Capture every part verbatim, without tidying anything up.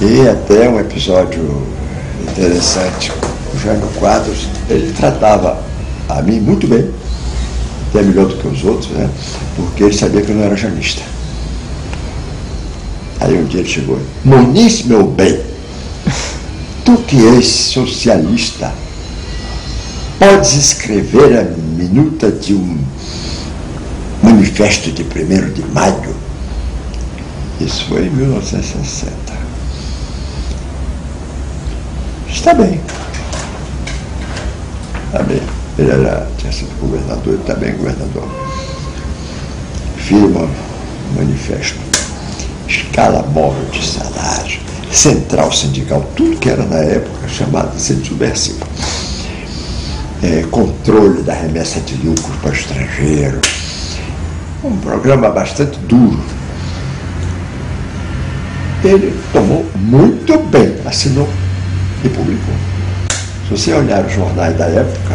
E até um episódio interessante, o Jânio Quadros, ele tratava a mim muito bem, até melhor do que os outros, né? Porque ele sabia que eu não era janista. Aí um dia ele chegou, Muniz, meu bem, tu que és socialista, podes escrever a minuta de um manifesto de primeiro de maio? Isso foi em mil novecentos e sessenta. Está bem. Está bem. Ele era, tinha sido governador, ele está bem governador. Firma um manifesto. Escala móvel de salário, central sindical, tudo que era na época chamado de centro subversivo. É, controle da remessa de lucros para o estrangeiro. Um programa bastante duro. Ele tomou muito bem, assinou e publicou. Se você olhar os jornais da época,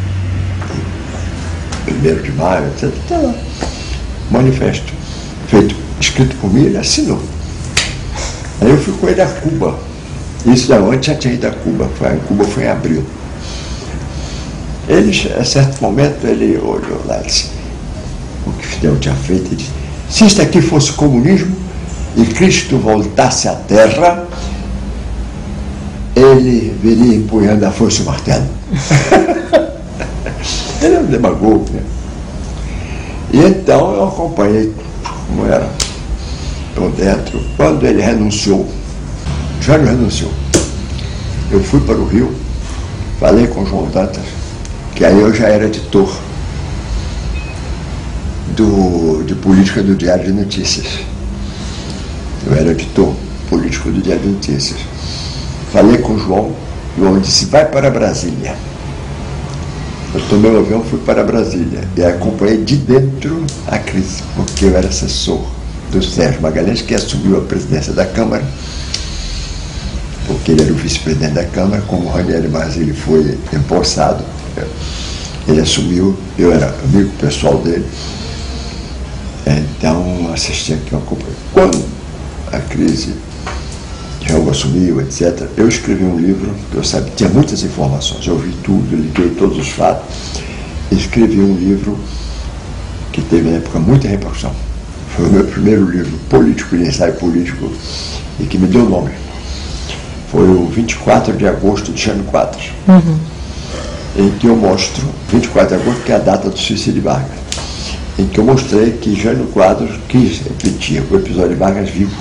primeiro de maio, etcétera, está lá. Manifesto, feito, escrito por mim, ele assinou. Aí eu fui com ele a Cuba. Isso da onde já tinha ido a Cuba. Foi, em Cuba foi em abril. Ele, a certo momento, ele olhou lá e disse, o que Fidel tinha feito, ele disse, se isto aqui fosse comunismo e Cristo voltasse à Terra, ele viria empunhando a foice e o martelo. Ele é um demagogo, né? E então eu acompanhei como era por dentro. Quando ele renunciou, já não renunciou, eu fui para o Rio, falei com o João Dantas, que aí eu já era editor do, de política do Diário de Notícias. Eu era editor político do Diário de Notícias. Falei com o João, e o João disse, vai para Brasília. Eu tomei o avião e fui para Brasília. E acompanhei de dentro a crise, porque eu era assessor do Sérgio Magalhães, que assumiu a presidência da Câmara, porque ele era o vice-presidente da Câmara, como o Ranieri Marzilli foi empossado. Ele assumiu, eu era amigo pessoal dele, então assisti aqui, eu acompanhei. Quando a crise João assumiu, etcétera, eu escrevi um livro, que eu sabia, tinha muitas informações, eu vi tudo, liguei todos os fatos, escrevi um livro que teve na época muita repercussão. Foi o meu primeiro livro político, de ensaio político, e que me deu nome. Foi o vinte e quatro de agosto de Jânio Quadros, uhum. Em que eu mostro, vinte e quatro de agosto, que é a data do suicídio de Vargas, em que eu mostrei que Jânio Quadros quis repetir o episódio de Vargas vivo.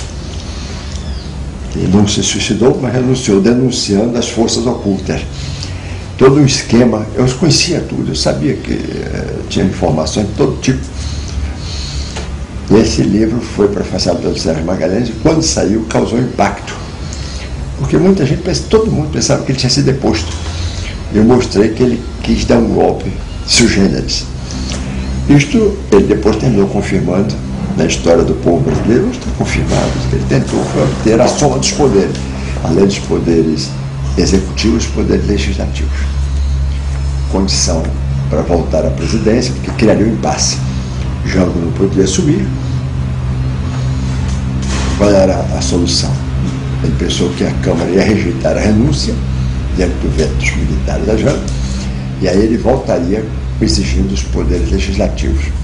Ele não se suicidou, mas renunciou, denunciando as forças ocultas. Todo um esquema, eu conhecia tudo, eu sabia que eh, tinha informações de todo tipo. E esse livro foi prefaciado pelo Sérgio Magalhães e quando saiu causou impacto. Porque muita gente, todo mundo pensava que ele tinha sido deposto. Eu mostrei que ele quis dar um golpe sui generis. Isto ele depois terminou confirmando na história do povo brasileiro, está confirmado, que ele tentou ter a soma dos poderes, além dos poderes executivos, os poderes legislativos. Condição para voltar à presidência, porque criaria um impasse. Jango não podia assumir. Qual era a solução? Ele pensou que a Câmara ia rejeitar a renúncia, dentro do veto dos militares da Jango, e aí ele voltaria exigindo os poderes legislativos.